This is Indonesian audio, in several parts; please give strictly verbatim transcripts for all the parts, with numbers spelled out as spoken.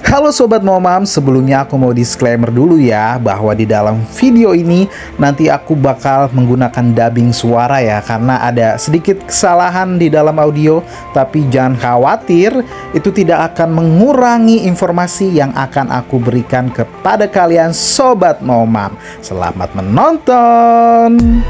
Halo Sobat Momam, sebelumnya aku mau disclaimer dulu ya, bahwa di dalam video ini nanti aku bakal menggunakan dubbing suara ya, karena ada sedikit kesalahan di dalam audio. Tapi jangan khawatir, itu tidak akan mengurangi informasi yang akan aku berikan kepada kalian Sobat Momam. Selamat menonton.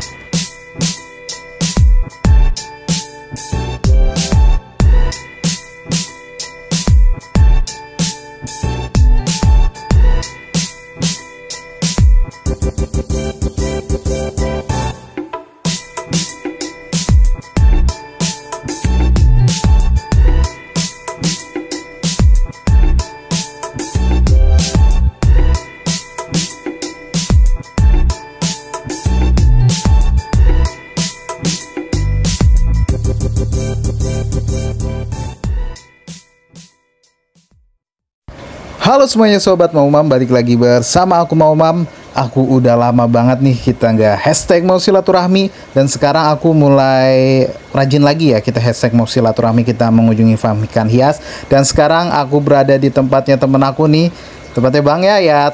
Halo semuanya Sobat Momam, balik lagi bersama aku Momam. Aku udah lama banget nih kita nggak hashtag mau silaturahmi, dan sekarang aku mulai rajin lagi ya kita hashtag mau silaturahmi, kita mengunjungi farm ikan hias. Dan sekarang aku berada di tempatnya temen aku nih, tempatnya Bang Yayat.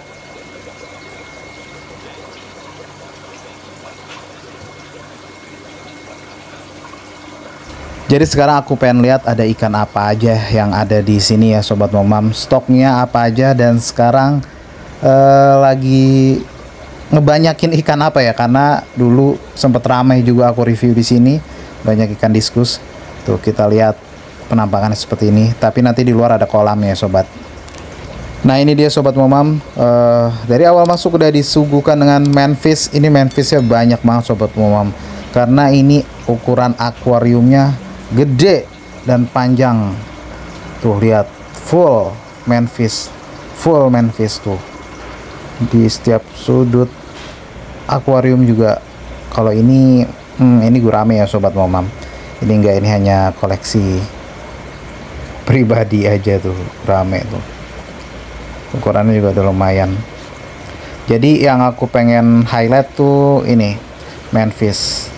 Jadi sekarang aku pengen lihat ada ikan apa aja yang ada di sini ya Sobat Momam, stoknya apa aja. Dan sekarang eh, lagi ngebanyakin ikan apa ya, karena dulu sempet ramai juga aku review di sini, banyak ikan diskus. Tuh kita lihat penampakannya seperti ini, tapi nanti di luar ada kolam ya Sobat. Nah ini dia Sobat Momam, eh, dari awal masuk udah disuguhkan dengan manfish. Ini manfishnya banyak banget Sobat Momam, karena ini ukuran akuariumnya gede dan panjang. Tuh lihat, full manfish, full manfish tuh di setiap sudut akuarium juga. Kalau ini hmm, ini gurame ya Sobat Momam, ini enggak, ini hanya koleksi pribadi aja tuh, rame tuh, ukurannya juga udah lumayan. Jadi yang aku pengen highlight tuh ini manfish.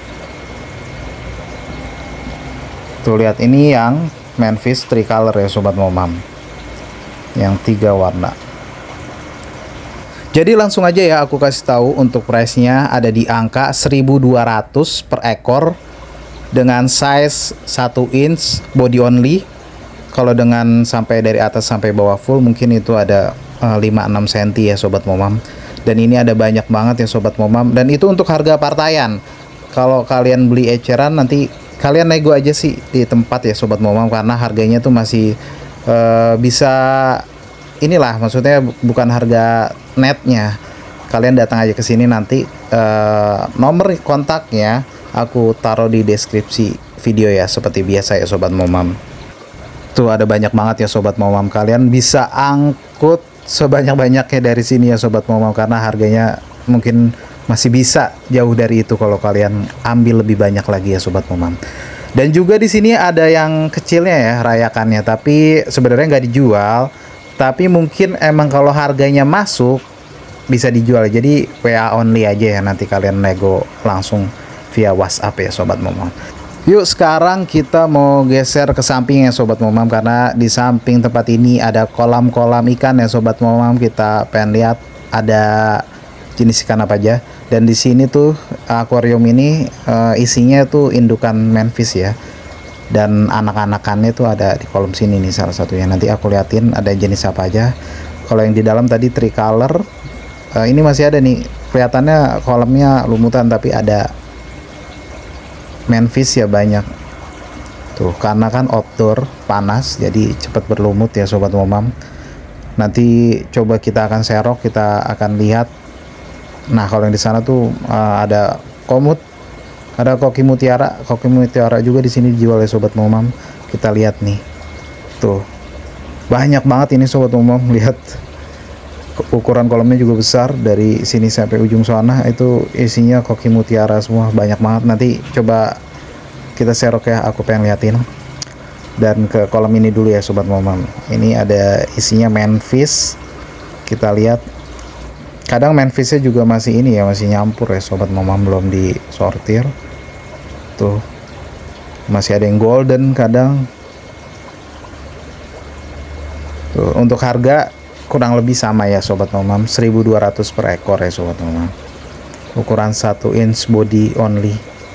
Tuh lihat, ini yang manfish tricolor ya Sobat Momam, yang tiga warna. Jadi langsung aja ya aku kasih tahu untuk price-nya ada di angka seribu dua ratus per ekor dengan size satu inch body only. Kalau dengan sampai dari atas sampai bawah full mungkin itu ada uh, lima enam sentimeter ya Sobat Momam. Dan ini ada banyak banget ya Sobat Momam, dan itu untuk harga partaian. Kalau kalian beli eceran nanti kalian nego aja sih di tempat ya Sobat Momam, karena harganya tuh masih uh, bisa inilah, maksudnya bukan harga netnya. Kalian datang aja ke sini, nanti uh, nomor kontaknya aku taruh di deskripsi video ya, seperti biasa ya Sobat Momam. Tuh ada banyak banget ya Sobat Momam, kalian bisa angkut sebanyak-banyaknya dari sini ya Sobat Momam, karena harganya mungkin masih bisa jauh dari itu kalau kalian ambil lebih banyak lagi ya Sobat Momam. Dan juga di sini ada yang kecilnya ya, rayakannya, tapi sebenarnya nggak dijual, tapi mungkin emang kalau harganya masuk bisa dijual. Jadi W A only aja ya, nanti kalian nego langsung via WhatsApp ya Sobat Momam. Yuk sekarang kita mau geser ke samping ya Sobat Momam, karena di samping tempat ini ada kolam-kolam ikan ya Sobat Momam. Kita pengen lihat ada jenis ikan apa aja. Dan di sini tuh akuarium ini uh, isinya tuh indukan manfish ya, dan anak-anakannya tuh ada di kolom sini nih salah satunya. Nanti aku liatin ada jenis apa aja. Kalau yang di dalam tadi tricolor, uh, ini masih ada nih, kelihatannya kolamnya lumutan tapi ada manfish ya banyak tuh, karena kan outdoor panas jadi cepat berlumut ya Sobat Momam. Nanti coba kita akan serok, kita akan lihat. Nah kalau yang di sana tuh uh, ada komut, ada koki mutiara, koki mutiara juga di sini dijual ya Sobat Momam. Kita lihat nih, tuh banyak banget ini Sobat Momam. Lihat ukuran kolamnya juga besar, dari sini sampai ujung sana itu isinya koki mutiara semua, banyak banget. Nanti coba kita serok ya, aku pengen liatin. Dan ke kolam ini dulu ya Sobat Momam, ini ada isinya manfish. Kita lihat, kadang manfishnya juga masih ini ya, masih nyampur ya Sobat Momam, belum disortir. Tuh masih ada yang golden kadang. Tuh, Untuk harga kurang lebih sama ya sobat momam, seribu dua ratus per ekor ya sobat momam. Ukuran satu inch body only.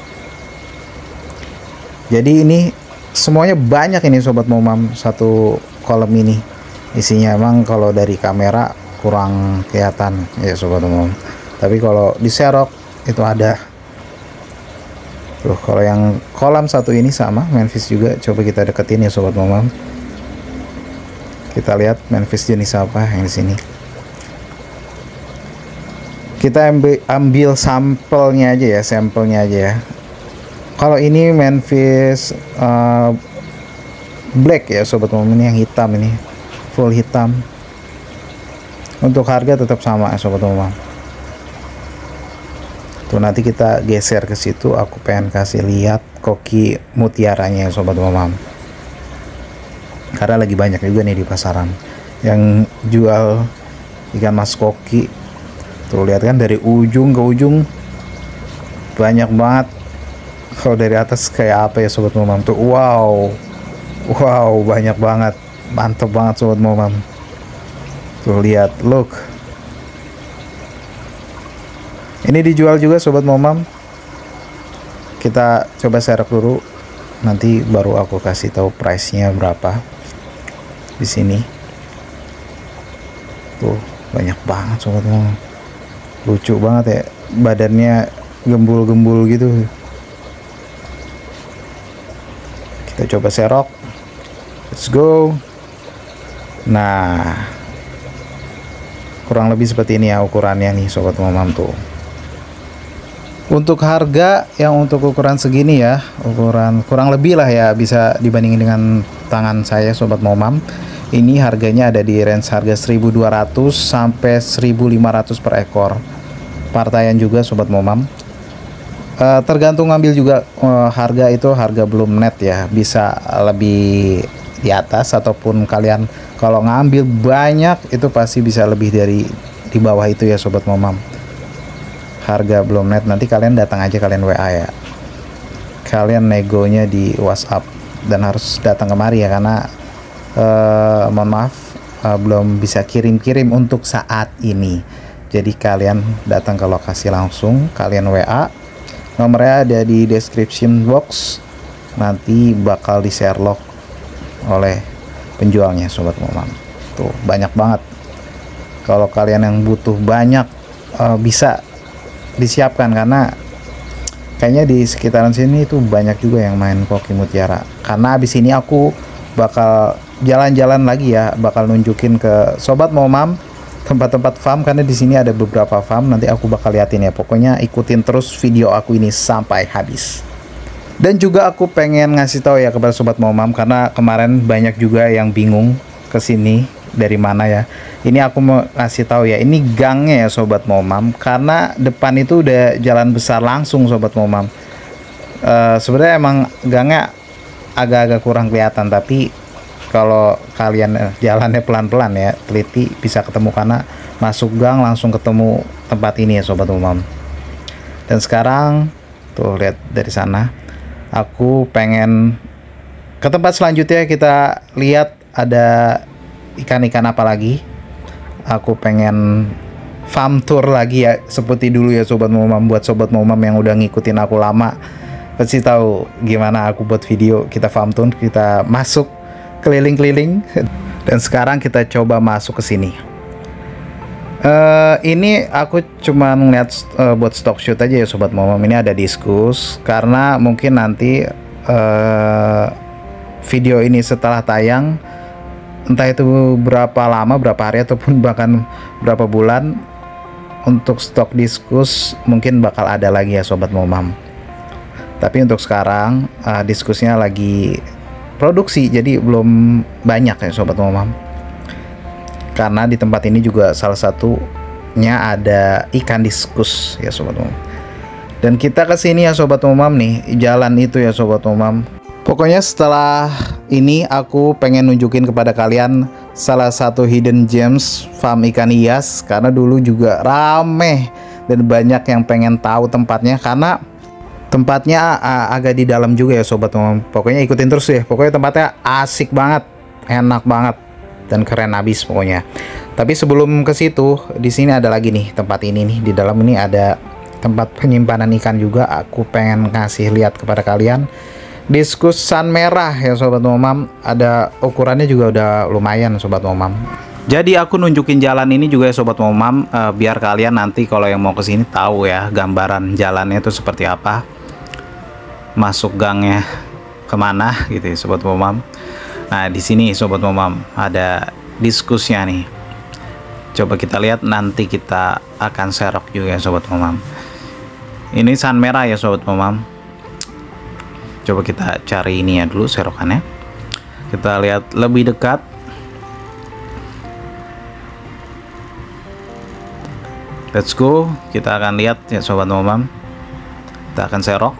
Jadi ini semuanya banyak ini sobat momam, satu kolom ini isinya. Emang kalau dari kamera kurang kelihatan ya sobat momam, tapi kalau di serok itu ada tuh. Kalau yang kolam satu ini sama manfish juga, coba kita deketin ya sobat momam. Kita lihat manfish jenis apa yang di sini. Kita ambil, ambil sampelnya aja ya, sampelnya aja ya. Kalau ini manfish uh, black ya sobat momam, ini yang hitam, ini full hitam. Untuk harga tetap sama ya sobat momam. Tuh nanti kita geser ke situ, aku pengen kasih lihat koki mutiaranya ya sobat momam. Karena lagi banyak juga nih di pasaran yang jual ikan mas koki. Tuh lihat kan, dari ujung ke ujung banyak banget. Kalau dari atas kayak apa ya sobat momam tuh, wow wow banyak banget, mantep banget sobat momam. Tuh lihat, look, ini dijual juga sobat momam. Kita coba serok dulu, nanti baru aku kasih tahu price nya berapa. Di sini tuh banyak banget sobat momam, lucu banget ya, badannya gembul-gembul gitu. Kita coba serok, let's go. Nah kurang lebih seperti ini ya ukurannya nih sobat momam tuh. Untuk harga yang untuk ukuran segini ya, ukuran kurang lebih lah ya, bisa dibandingin dengan tangan saya sobat momam. Ini harganya ada di range harga seribu dua ratus sampai seribu lima ratus per ekor. Partaian juga sobat momam. Uh, tergantung ngambil juga, uh, harga itu harga belum net ya, bisa lebih di atas, ataupun kalian kalau ngambil banyak itu pasti bisa lebih dari di bawah itu ya sobat momam. Harga belum net, nanti kalian datang aja, kalian W A ya, kalian negonya di WhatsApp, dan harus datang kemari ya, karena uh, mohon maaf uh, belum bisa kirim-kirim untuk saat ini. Jadi kalian datang ke lokasi langsung, kalian W A, nomornya ada di description box, nanti bakal di share log oleh penjualnya sobat momam. Tuh banyak banget. Kalau kalian yang butuh banyak, uh, bisa disiapkan, karena kayaknya di sekitaran sini itu banyak juga yang main koki mutiara. Karena abis ini aku bakal jalan-jalan lagi ya, bakal nunjukin ke sobat momam tempat-tempat farm, karena di sini ada beberapa farm, nanti aku bakal liatin ya. Pokoknya ikutin terus video aku ini sampai habis. Dan juga aku pengen ngasih tahu ya kepada sobat momam, karena kemarin banyak juga yang bingung ke sini dari mana ya. Ini aku mau ngasih tahu ya, ini gangnya ya sobat momam, karena depan itu udah jalan besar langsung sobat momam. Uh, sebenarnya emang gangnya agak-agak kurang kelihatan, tapi kalau kalian jalannya pelan-pelan ya, teliti, bisa ketemu, karena masuk gang langsung ketemu tempat ini ya sobat momam. Dan sekarang tuh lihat dari sana, aku pengen ke tempat selanjutnya. Kita lihat ada ikan-ikan apa lagi. Aku pengen farm tour lagi ya, seperti dulu ya sobat momam. Buat sobat momam yang udah ngikutin aku lama, pasti tahu gimana aku buat video kita farm tour, kita masuk keliling-keliling. Dan sekarang kita coba masuk ke sini. Uh, ini aku cuma ngeliat uh, buat stock shoot aja ya sobat momam. Ini ada diskus, karena mungkin nanti uh, video ini setelah tayang, entah itu berapa lama, berapa hari, ataupun bahkan berapa bulan, untuk stok diskus mungkin bakal ada lagi ya sobat momam. Tapi untuk sekarang uh, diskusnya lagi produksi, jadi belum banyak ya sobat momam. Karena di tempat ini juga salah satunya ada ikan diskus ya sobat momam. Dan kita kesini ya sobat momam nih, jalan itu ya sobat momam. Pokoknya setelah ini aku pengen nunjukin kepada kalian salah satu hidden gems farm ikan hias, karena dulu juga rame dan banyak yang pengen tahu tempatnya, karena tempatnya uh, agak di dalam juga ya sobat momam. Pokoknya ikutin terus ya, pokoknya tempatnya asik banget, enak banget. dan keren abis pokoknya. Tapi sebelum ke situ, di sini ada lagi nih tempat ini nih, di dalam ini ada tempat penyimpanan ikan juga. Aku pengen kasih lihat kepada kalian. Diskus Sun merah ya sobat momam, ada ukurannya juga udah lumayan sobat momam. Jadi aku nunjukin jalan ini juga ya sobat momam, uh, biar kalian nanti kalau yang mau kesini tahu ya gambaran jalannya itu seperti apa, masuk gangnya kemana gitu ya sobat momam. Nah di sini sobat momam ada diskusnya nih. Coba kita lihat, nanti kita akan serok juga ya sobat momam. Ini Sun merah ya sobat momam. Coba kita cari ini ya dulu serokannya. Kita lihat lebih dekat. Let's go. Kita akan lihat ya sobat momam. Kita akan serok.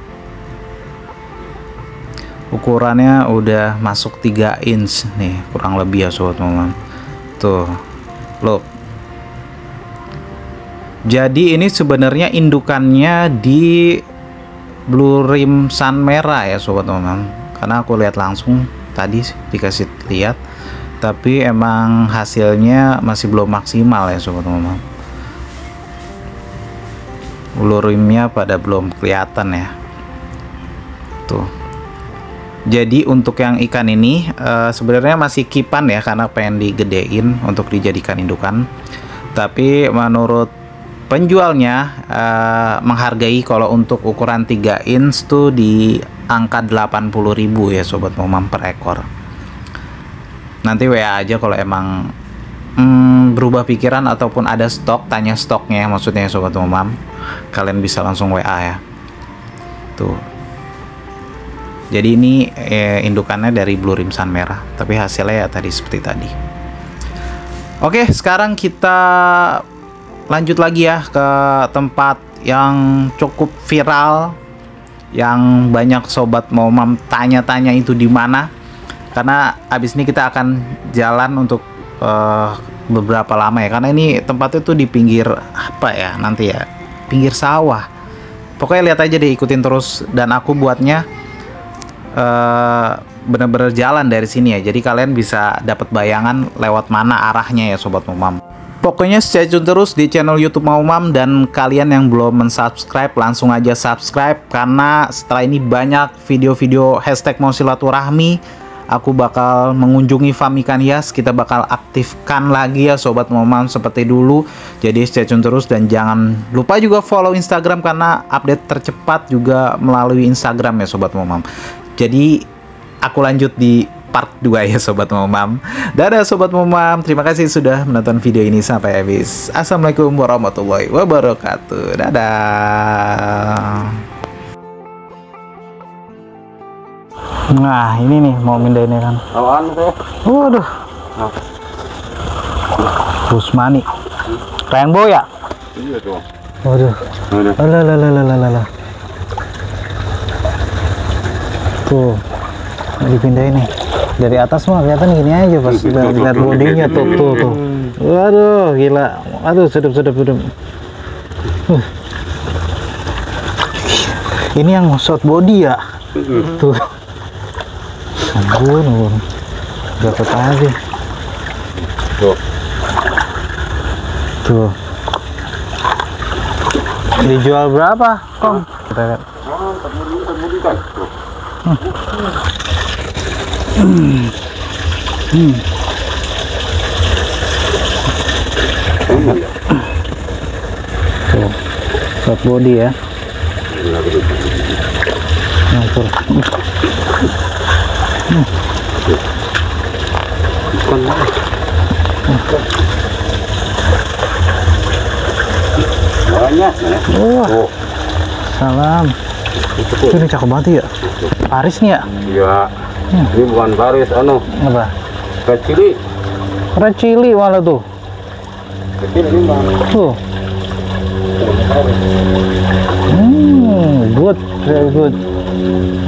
Ukurannya udah masuk tiga inch nih, kurang lebih ya sobat momam. Tuh. Loh. Jadi ini sebenarnya indukannya di blue rim Sun merah ya sobat momam, karena aku lihat langsung tadi dikasih lihat, tapi emang hasilnya masih belum maksimal ya sobat momam. Blue rimnya pada belum kelihatan ya. Tuh. Jadi untuk yang ikan ini uh, sebenarnya masih kipan ya, karena pengen digedein untuk dijadikan indukan. Tapi menurut penjualnya uh, menghargai kalau untuk ukuran tiga inch tuh di angka delapan puluh ribu ya sobat momam per ekor. Nanti W A aja kalau emang hmm, berubah pikiran ataupun ada stok, tanya stoknya maksudnya ya sobat momam. Kalian bisa langsung W A ya. Tuh. Jadi ini eh, indukannya dari blue rim Sun merah, tapi hasilnya ya tadi seperti tadi. Oke, sekarang kita lanjut lagi ya ke tempat yang cukup viral, yang banyak sobat momam tanya-tanya itu di mana. Karena abis ini kita akan jalan untuk uh, beberapa lama ya, karena ini tempatnya tuh di pinggir apa ya nanti ya, pinggir sawah. Pokoknya lihat aja deh, ikutin terus, dan aku buatnya Uh, bener-bener jalan dari sini ya, jadi kalian bisa dapat bayangan lewat mana arahnya ya sobat momam. Pokoknya stay tune terus di channel YouTube Momam, dan kalian yang belum mensubscribe langsung aja subscribe, karena setelah ini banyak video-video hashtag mau silaturahmi. Aku bakal mengunjungi farm ikan hias, kita bakal aktifkan lagi ya sobat momam seperti dulu. Jadi stay tune terus, dan jangan lupa juga follow Instagram, karena update tercepat juga melalui Instagram ya sobat momam. Jadi aku lanjut di part dua ya sobat momam. Dadah sobat momam, terima kasih sudah menonton video ini sampai habis. Assalamualaikum warahmatullahi wabarakatuh. Dadah. Nah ini nih mau mindahin kan. Apaan tuh? Waduh. Busmani. Rainbow ya? Iya dong. Waduh. Alah alah alah alah alah. Tuh, dipindahin nih dari atas mah kelihatan gini aja pas lihat bodinya tuh tuh tuh. Waduh, gila. Aduh, sedap sedap sedap. Uh. Ini yang short body ya? Tuh. Ampun, ampun. Dapat aja. Tuh. Tuh. Dijual berapa, Kong? Kita lihat. Hmm. Hmm. Hmm. Tuh, short body ya. Ngatur. Hmm. Banyak ya. Oh. Salam. Itu ini cakep banget ya. Paris nih ya? Iya. Hmm. Ini bukan Paris, anu. Apa? Red chili. Red chili malah tuh. Kecil ini bang. Tuh. Hmm, good, very good.